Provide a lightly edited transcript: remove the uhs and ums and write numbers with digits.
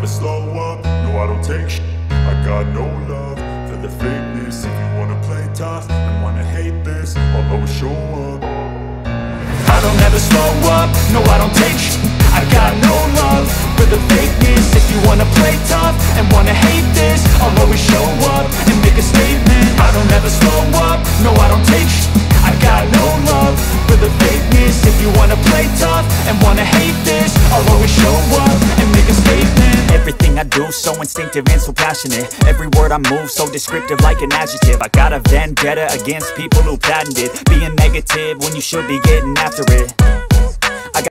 never slow up, no I don't take shit. I got no love for the fakeness. If you wanna play tough and wanna hate this, I'll always show up. I don't ever slow up, no I don't take shit. I got no love for the fakeness. If you wanna play tough and wanna hate this, I'll always show up and make a statement. I don't ever slow up, no I don't take shit. I got no love for the fakeness. If you wanna play tough and wanna hate this, I'll always show up and make a statement. Everything I do so instinctive and so passionate. Every word I move so descriptive like an adjective. I got a vendetta against people who patented being negative when you should be getting after it.